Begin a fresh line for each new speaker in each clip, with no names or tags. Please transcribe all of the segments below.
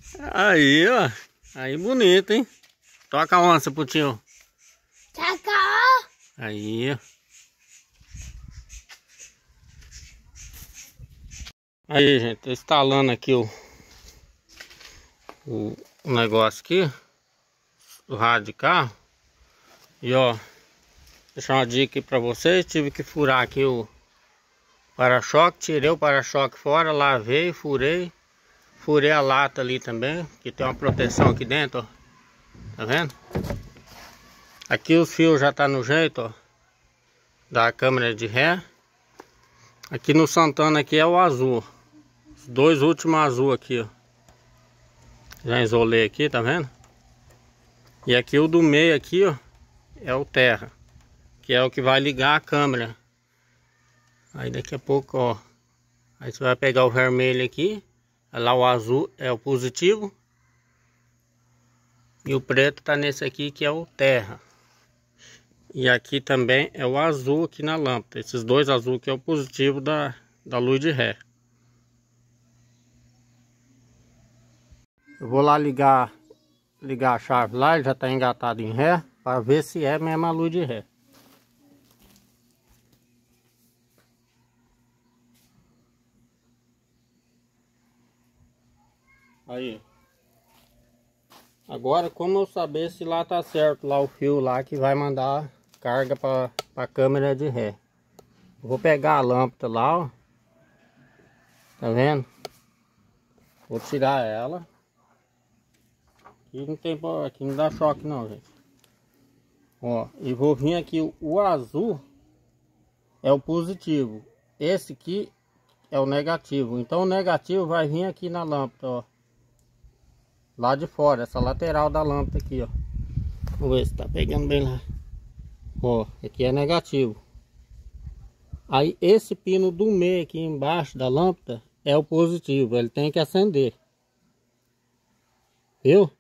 Aí, ó. Aí bonito, hein? Toca a onça pro tio.
Toca.
Aí, ó. Aí, gente, tô instalando aqui o negócio aqui. O rádio de carro. E ó, deixar uma dica aqui pra vocês. Tive que furar aqui o para-choque. Tirei o para-choque fora, lavei, furei. Furei a lata ali também, que tem uma proteção aqui dentro, ó. Tá vendo? Aqui os fios já tá no jeito, ó, da câmera de ré. Aqui no Santana aqui é o azul. Os dois últimos azul aqui, ó. Já isolei aqui, tá vendo? E aqui o do meio aqui, ó, é o terra, que é o que vai ligar a câmera. Aí daqui a pouco, ó, aí você vai pegar o vermelho aqui. Lá o azul é o positivo. E o preto tá nesse aqui que é o terra. E aqui também é o azul aqui na lâmpada. Esses dois azul que é o positivo da luz de ré. Eu vou lá ligar a chave lá, ele já tá engatado em ré, para ver se é mesmo a luz de ré. Aí. Agora, como eu saber se lá tá certo, lá o fio lá que vai mandar carga para a câmera de ré. Eu vou pegar a lâmpada lá, ó. Tá vendo? Vou tirar ela. Aqui não dá choque não, gente. Ó, e vou vir aqui, o azul é o positivo. Esse aqui é o negativo. Então o negativo vai vir aqui na lâmpada, ó. Lá de fora, essa lateral da lâmpada aqui, ó. Vamos ver se tá pegando bem lá. Ó, aqui é negativo. Aí esse pino do meio aqui embaixo da lâmpada é o positivo. Ele tem que acender. Viu?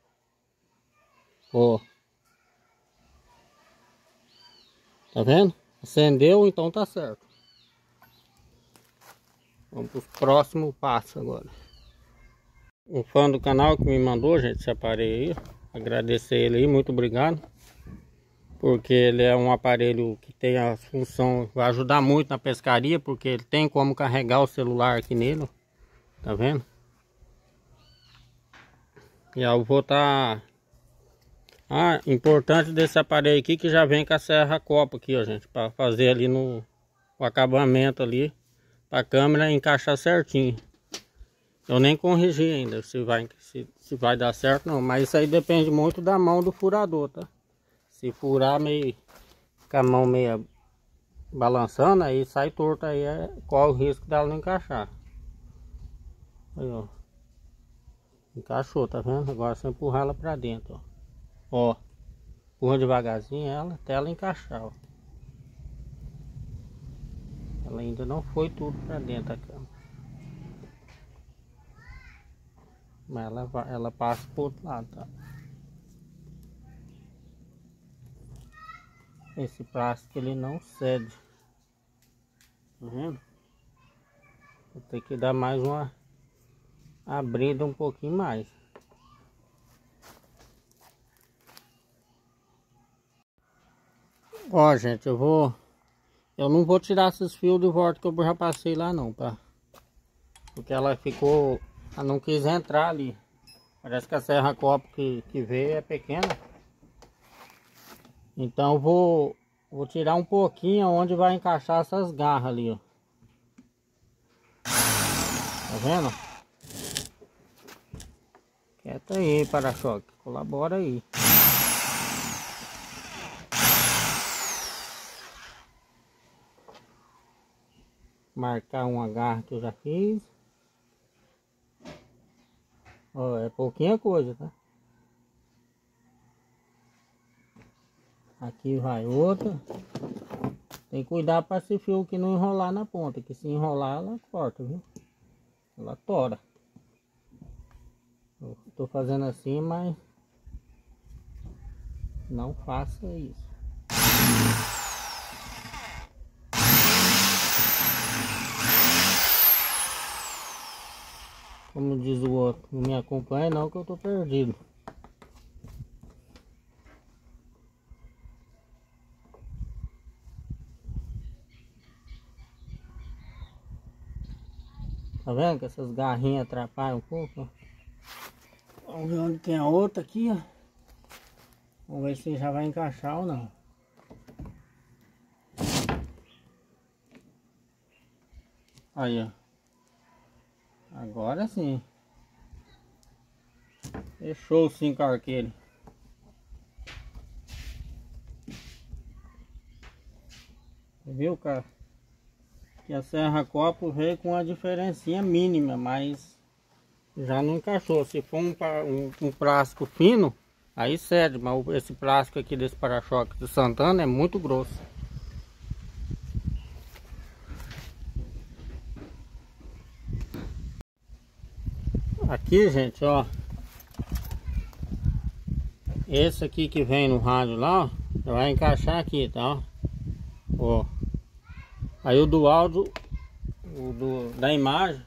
Ó. Tá vendo? Acendeu, então tá certo. Vamos para os próximos passos agora. Um fã do canal que me mandou, gente, esse aparelho aí. Agradecer ele aí, muito obrigado. Porque ele é um aparelho que tem a função, vai ajudar muito na pescaria, porque ele tem como carregar o celular aqui nele, ó. Tá vendo? E eu vou estar... Ah, importante desse aparelho aqui que já vem com a serra copa aqui, ó, gente, para fazer ali no acabamento ali, para a câmera encaixar certinho. Eu nem corrigi ainda se vai dar certo não, mas isso aí depende muito da mão do furador, tá? Se furar meio com a mão meio balançando, aí sai torto, aí corre o risco dela não encaixar. Aí, ó. Encaixou, tá vendo? Agora é só empurrar ela pra dentro, ó. Ó, empurra devagarzinho ela até ela encaixar, ó. Ela ainda não foi tudo pra dentro da câmera. Mas ela passa pro outro lado, tá? Esse plástico ele não cede. Tá vendo? Vou ter que dar mais uma abrida um pouquinho mais. Ó, gente, eu não vou tirar esses fios de volta que eu já passei lá não, tá? Porque ela ficou, ela não quis entrar ali. Parece que a serra copa que veio é pequena. Então eu vou tirar um pouquinho onde vai encaixar essas garras ali, ó. Tá vendo? Quieto aí, para-choque, colabora aí. Marcar uma garra que eu já fiz. Ó, é pouquinha coisa, tá? Aqui vai outra. Tem que cuidar para esse fio que não enrolar na ponta, que se enrolar ela corta, viu? Ela tora. Eu tô fazendo assim, mas não faça isso. Como diz o outro, não me acompanha não que eu tô perdido. Tá vendo que essas garrinhas atrapalham um pouco? Ó. Vamos ver onde tem a outra aqui, ó. Vamos ver se já vai encaixar ou não. Aí, ó. Agora sim. Fechou o 5 arqueiro. Viu, cara? Que a serra copo veio com uma diferencinha mínima, mas já não encaixou. Se for um plástico fino, aí cede, mas esse plástico aqui desse para-choque do Santana é muito grosso. Aqui, gente, ó. Esse aqui que vem no rádio lá, ó, vai encaixar aqui, tá? Ó. Aí o do áudio, da imagem,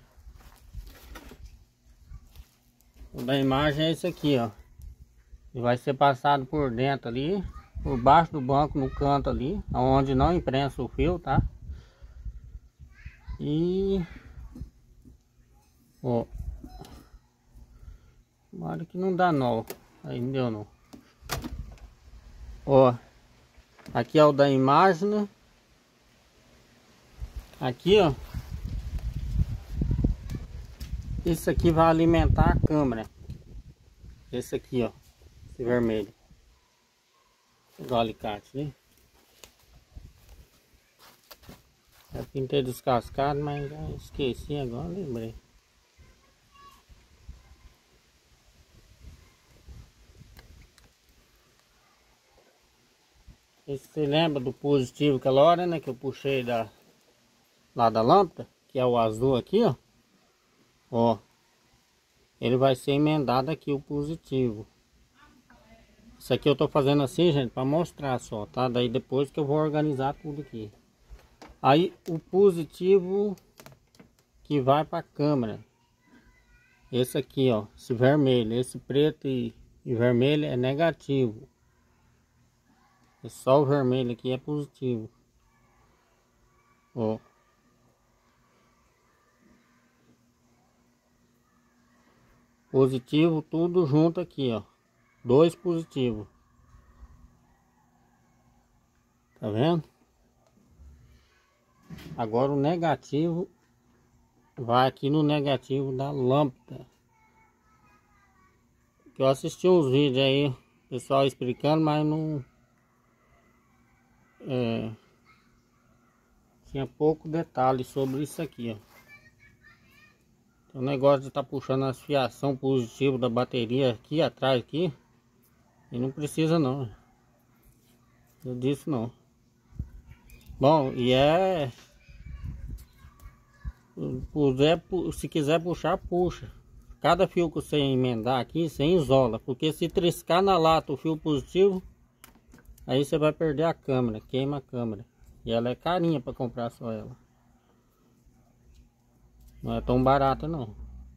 o da imagem é esse aqui, ó. E vai ser passado por dentro ali, por baixo do banco, no canto ali, onde não imprensa o fio, tá? E... ó. Tomara que não dá nó. Aí não deu não. Ó. Aqui é o da imagem, né? Aqui, ó. Isso aqui vai alimentar a câmera. Esse aqui, ó. Esse vermelho. Vou pegar o alicate, né? Eu pintei descascado, mas já esqueci agora, lembrei. Você lembra do positivo aquela hora, né? Que eu puxei lá da lâmpada, que é o azul aqui, ó. Ó. Ele vai ser emendado aqui, o positivo. Isso aqui eu tô fazendo assim, gente, para mostrar só, tá? Daí depois que eu vou organizar tudo aqui. Aí o positivo que vai para a câmera. Esse aqui, ó. Esse vermelho. Esse preto e vermelho é negativo. E só o vermelho aqui é positivo. Ó. Positivo tudo junto aqui, ó. 2 positivos. Tá vendo? Agora o negativo vai aqui no negativo da lâmpada. Que eu assisti uns vídeos aí, pessoal explicando, mas não... tinha pouco detalhe sobre isso aqui, ó. O negócio de estar puxando as fiação positiva da bateria aqui atrás aqui, e não precisa não. Eu disse não. Bom, e se quiser puxar, puxa. Cada fio que você emendar aqui, você isola, porque se triscar na lata o fio positivo, aí você vai perder a câmera, queima a câmera. E ela é carinha para comprar só ela. Não é tão barata não.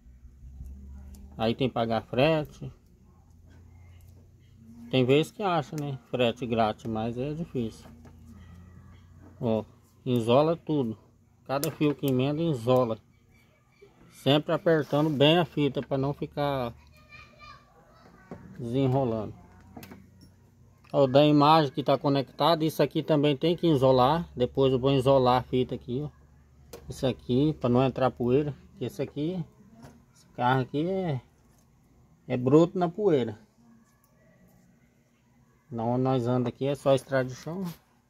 Aí tem que pagar frete. Tem vezes que acha, né? Frete grátis, mas é difícil. Ó, isola tudo. Cada fio que emenda isola. Sempre apertando bem a fita para não ficar desenrolando. Ó, da imagem que está conectada, isso aqui também tem que isolar. Depois eu vou isolar a fita aqui, ó. Isso aqui para não entrar poeira. Esse aqui, esse carro aqui é bruto na poeira. Não, nós andamos aqui é só estrada de chão.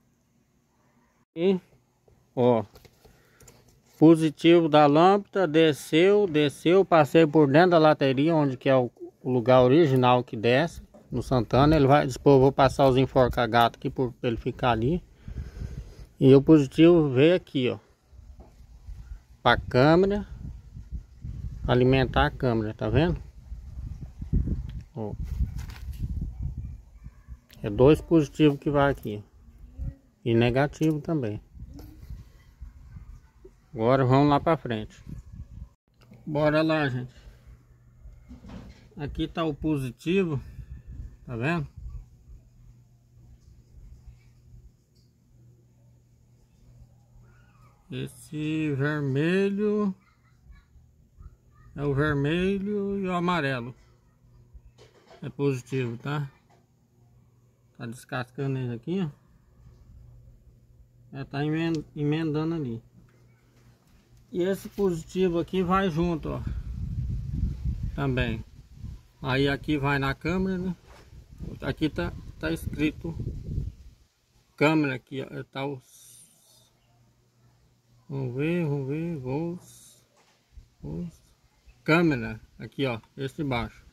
E ó, positivo da lâmpada desceu, passei por dentro da lateria, onde que é o lugar original que desce no Santana. Ele vai, depois eu vou passar os enforca-gato aqui para ele ficar ali. E o positivo veio aqui, ó, para a câmera, alimentar a câmera, tá vendo? Ó. É 2 positivos que vai aqui. E negativo também. Agora vamos lá pra frente. Bora lá, gente. Aqui tá o positivo, tá vendo? Esse vermelho é o vermelho e o amarelo é positivo, tá? Tá descascando ele aqui, ó. Já tá emendando ali. E esse positivo aqui vai junto, ó. Também. Aí aqui vai na câmera, né? Aqui tá escrito câmera aqui, ó. Tá os... Vamos ver, voos. Câmera, aqui ó, esse de baixo.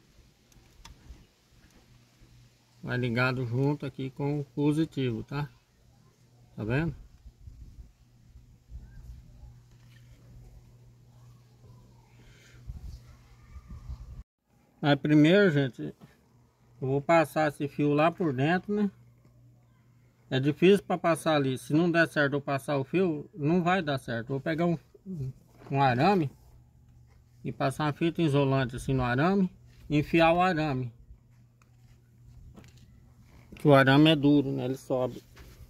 Vai ligado junto aqui com o positivo, tá? Tá vendo? Aí primeiro, gente, eu vou passar esse fio lá por dentro, né? É difícil para passar ali. Se não der certo eu passar o fio, não vai dar certo. Vou pegar um arame e passar uma fita isolante assim no arame e enfiar o arame. Que o arame é duro, né? Ele sobe.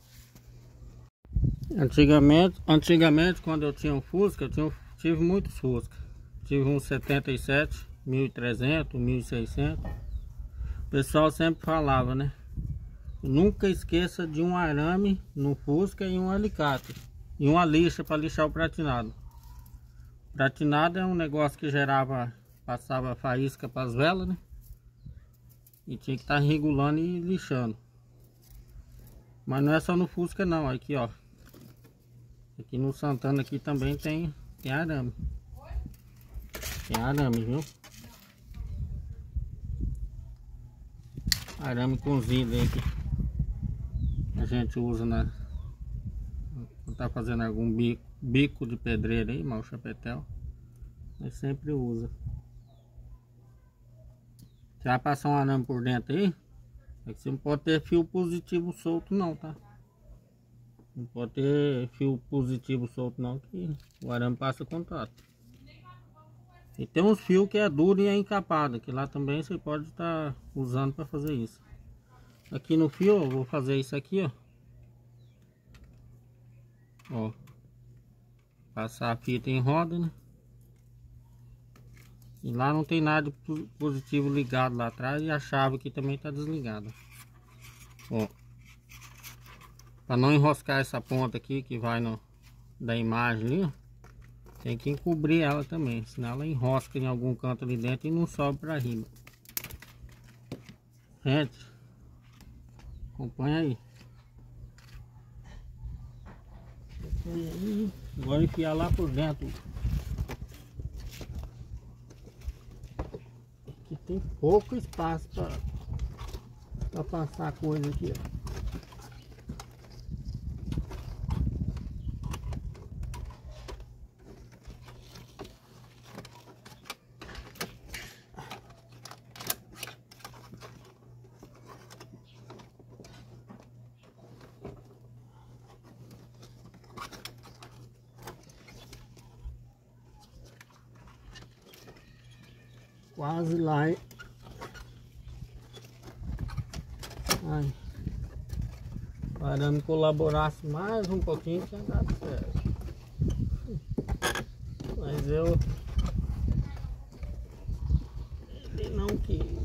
Antigamente quando eu tinha um Fusca, tive muitos Fusca. Tive um 77, 1300, 1600. O pessoal sempre falava, né? Nunca esqueça de um arame no Fusca e um alicate. E uma lixa para lixar o pratinado. Pratinado é um negócio que passava faísca para as velas, né? E tinha que estar regulando e lixando. Mas não é só no Fusca não, aqui ó. Aqui no Santana aqui também tem arame. Tem arame, viu? Arame cozido aí que a gente usa quando tá fazendo algum bico de pedreira aí, mal chapetel. Mas sempre usa. Você vai passar um arame por dentro aí, é que você não pode ter fio positivo solto não, tá? Não pode ter fio positivo solto não, que o arame passa contato. E tem uns fios que é duro e é encapado, que lá também você pode estar usando para fazer isso. Aqui no fio eu vou fazer isso aqui, ó. Ó. Passar a fita em roda, né? E lá não tem nada de positivo ligado lá atrás e a chave aqui também tá desligada. Ó. Para não enroscar essa ponta aqui que vai da imagem ali, ó. Tem que encobrir ela também, senão ela enrosca em algum canto ali dentro e não sobe para riba. Gente, acompanha aí. Vou enfiar lá por dentro. Aqui tem pouco espaço para passar a coisa aqui, ó. Quase lá, hein? Ai. O arame colaborasse mais um pouquinho, tinha dado certo. Mas ele não quis.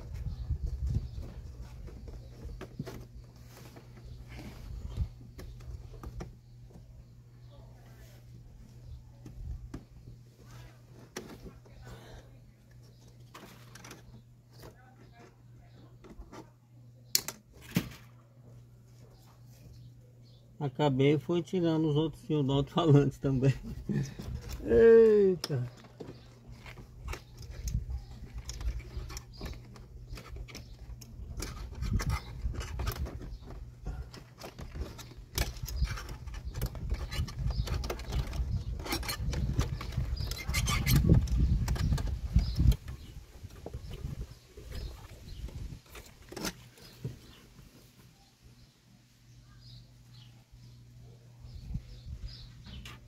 Acabei e fui tirando os outros fios do alto-falante também. Eita!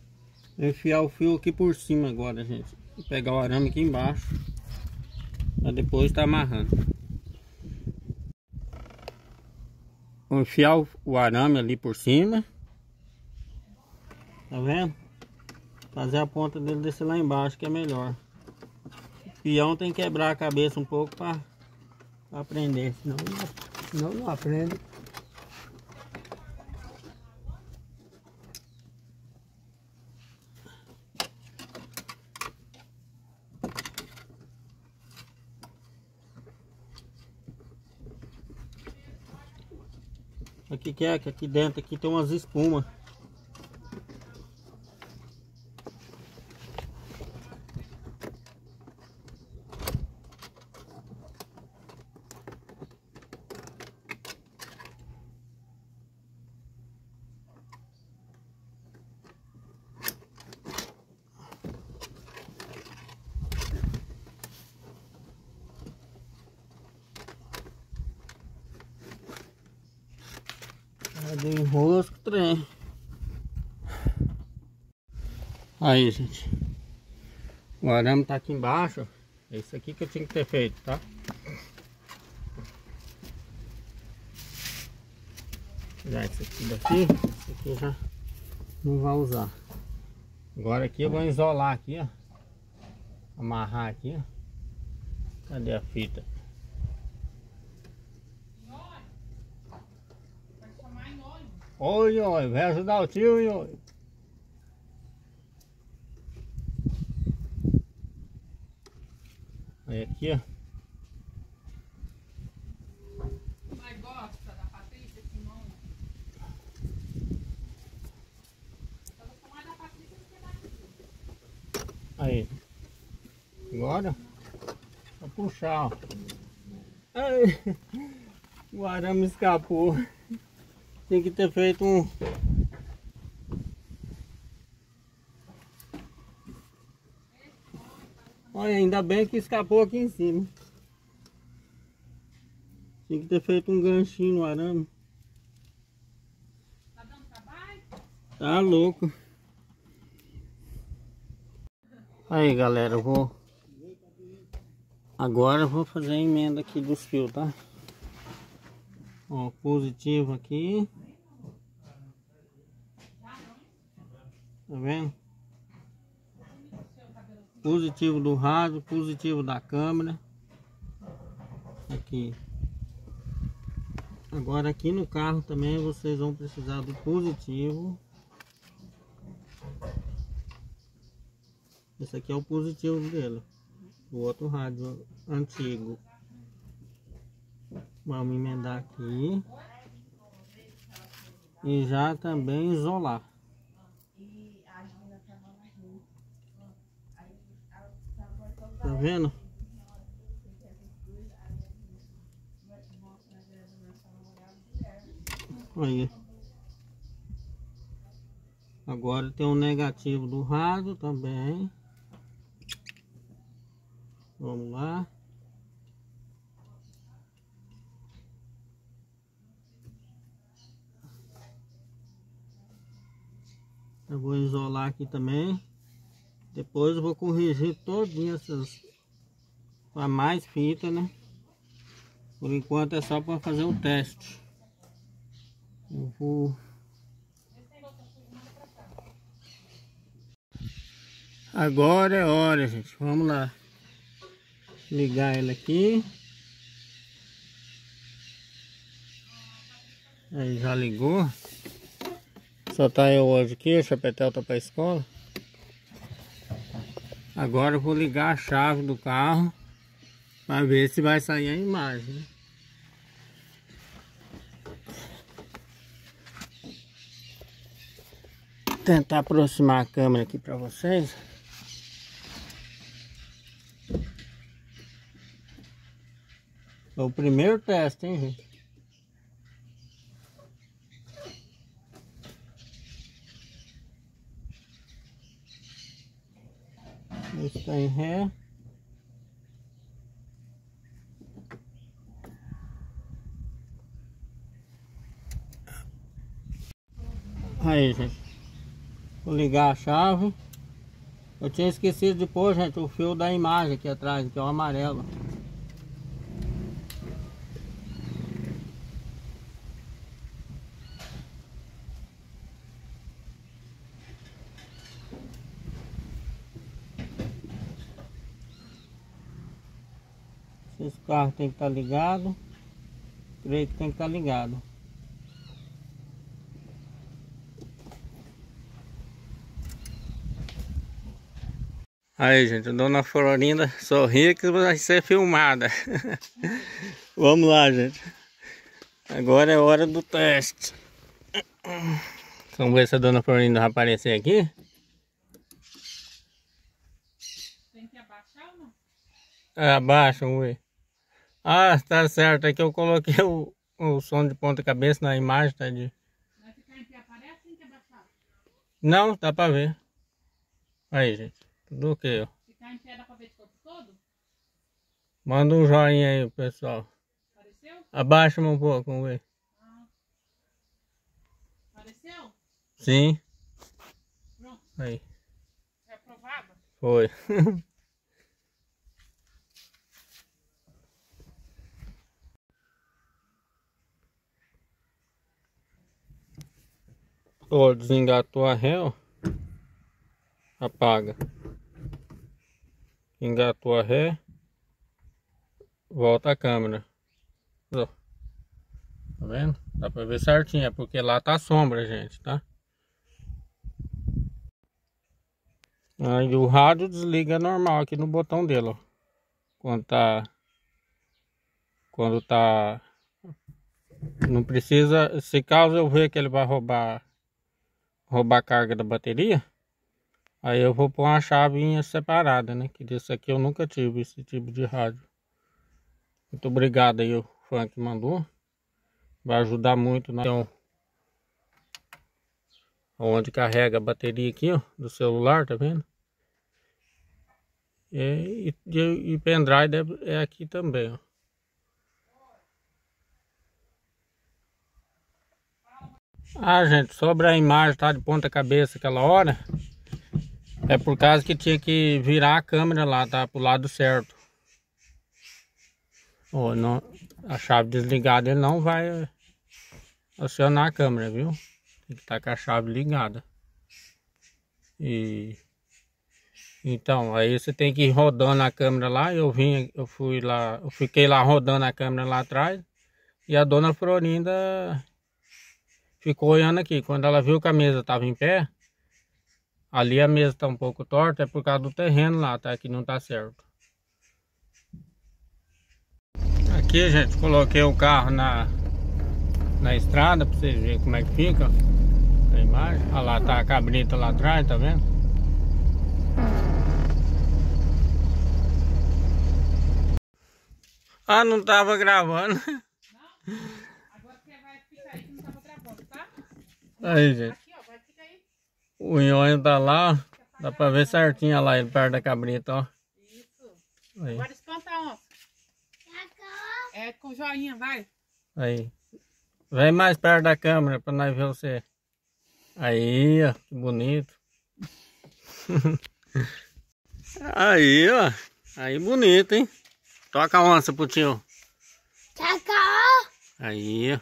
Vou enfiar o fio aqui por cima agora, gente. Vou pegar o arame aqui embaixo. Pra depois tá amarrando. Vou enfiar o arame ali por cima. Tá vendo? Fazer a ponta dele descer lá embaixo, que é melhor. O peão tem que quebrar a cabeça um pouco pra aprender, senão não aprende. Aqui que é que aqui dentro aqui tem umas espumas. Deu enrosco, trem. Aí, gente. O arame tá aqui embaixo. É isso aqui que eu tinha que ter feito, tá? Já esse aqui daqui. Esse aqui eu já não vai usar. Agora aqui eu vou isolar aqui, ó. Amarrar aqui, ó. Cadê a fita? Oi, oi, vai ajudar o tio, oi. Aí aqui, ó.
Mas gosta da Patrícia, Simão? Eu vou tomar da Patrícia do que daqui.
Aí. Agora, vou puxar, ó. Ai, o arame escapou. Tem que ter feito um... Olha, ainda bem que escapou aqui em cima. Tem que ter feito um ganchinho no arame.
Tá dando trabalho?
Tá louco. Aí, galera, eu vou... Agora eu vou fazer a emenda aqui dos fios, tá? Ó, positivo aqui. Tá vendo? Positivo do rádio, positivo da câmera. Aqui. Agora aqui no carro também vocês vão precisar do positivo. Esse aqui é o positivo dele. O outro rádio antigo. Vamos emendar aqui. E já também isolar. Tá vendo? Aí. Agora tem um negativo do rádio também. Vamos lá. Eu vou isolar aqui também. Depois eu vou corrigir todinho essas para mais fita, né? Por enquanto é só para fazer o teste. Eu vou... Agora é hora, gente. Vamos lá. Ligar ele aqui. Aí já ligou. Só tá eu hoje aqui, o Chapetel tá pra escola. Agora eu vou ligar a chave do carro para ver se vai sair a imagem. Tentar aproximar a câmera aqui para vocês. É o primeiro teste, hein, gente? Está em ré. Aí, gente. Vou ligar a chave. Eu tinha esquecido de pôr, gente, o fio da imagem aqui atrás, que é o amarelo. Esse carro tem que estar ligado. Creio que tem que estar ligado. Aí, gente, a dona Florinda sorria que vai ser filmada. Vamos lá, gente. Agora é hora do teste. Vamos ver se a dona Florinda vai aparecer aqui.
Tem que abaixar ou não?
Abaixa, vamos ver. Ah, tá certo. Aqui eu coloquei o som de ponta cabeça na imagem, tá de...
Vai ficar em pé, aparece, tem que abaixar.
Não, dá pra ver. Aí, gente. Tudo ok, ó.
Ficar em pé dá pra ver de corpo todo?
Manda um joinha aí, pessoal.
Apareceu?
Abaixa um pouco, vamos ver.
Ah. Apareceu?
Sim.
Pronto.
Aí.
É aprovado?
Foi. Ó, desengatou a ré, ó. Apaga. Engatou a ré. Volta a câmera. Ó. Tá vendo? Dá pra ver certinho. É porque lá tá a sombra, gente, tá? Aí o rádio desliga normal aqui no botão dele, ó. Quando tá... Não precisa... Se caso eu ver que ele vai roubar a carga da bateria, aí eu vou pôr uma chavinha separada, né? Que desse aqui eu nunca tive esse tipo de rádio. Muito obrigado aí o fã que mandou. Vai ajudar muito, né? Então, onde carrega a bateria aqui, ó, do celular, tá vendo? E pendrive é aqui também, ó. Ah, gente, sobre a imagem, tá de ponta cabeça aquela hora, é por causa que tinha que virar a câmera lá, tá? Pro lado certo. Ó, não, a chave desligada ele não vai acionar a câmera, viu? Tem que estar com a chave ligada. Então, aí você tem que ir rodando a câmera lá. Eu fiquei lá rodando a câmera lá atrás. E a dona Florinda ficou olhando aqui. Quando ela viu que a mesa estava em pé, ali a mesa está um pouco torta, é por causa do terreno lá, tá? Que não tá certo. Aqui, gente, coloquei o carro na estrada para vocês verem como é que fica a imagem. Olha lá, tá a cabrita lá atrás, tá vendo? Ah, não tava gravando.
Não? Agora você vai ficar aí que não tava gravando, tá?
Aí, gente.
Aqui, ó, vai ficar aí.
O nhonho tá lá, ó. Dá pra ver certinho lá ele perto da cabrita, ó.
Isso.
Aí.
Agora espanta a onça. É com joinha, vai.
Aí. Vem mais perto da câmera pra nós ver você. Aí, ó. Que bonito. Aí, ó. Aí bonito, hein? Toca a onça pro tio. Aí, ó.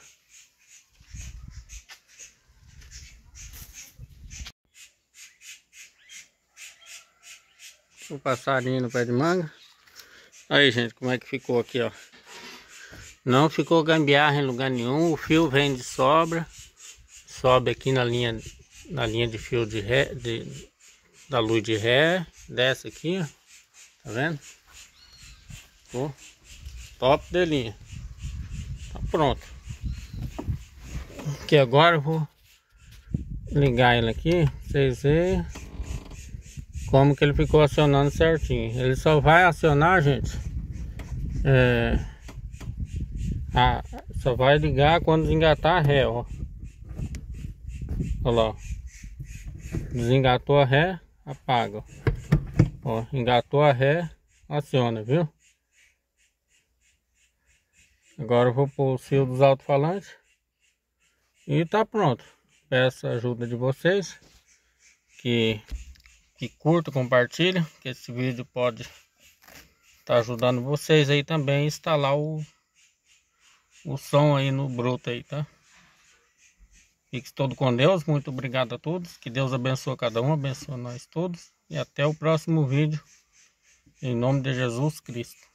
O passarinho no pé de manga. Aí, gente, como é que ficou aqui, ó. Não ficou gambiarra em lugar nenhum. O fio vem de sobra. Sobe aqui na linha de fio de ré, da luz de ré. Desce aqui, ó. Tá vendo? Ficou top de linha. Tá pronto. Aqui agora eu vou ligar ele aqui. Pra vocês verem como que ele ficou acionando certinho. Ele só vai acionar, gente, só vai ligar quando desengatar a ré, ó. Olha lá, ó. Desengatou a ré, apaga, ó. Engatou a ré, aciona, viu? Agora eu vou pôr o fio dos alto-falantes e tá pronto. Peço a ajuda de vocês que curta, compartilha, que esse vídeo pode estar ajudando vocês aí também a instalar o som aí no bruto aí, tá? Fique todo com Deus, muito obrigado a todos, que Deus abençoe cada um, abençoe nós todos e até o próximo vídeo, em nome de Jesus Cristo.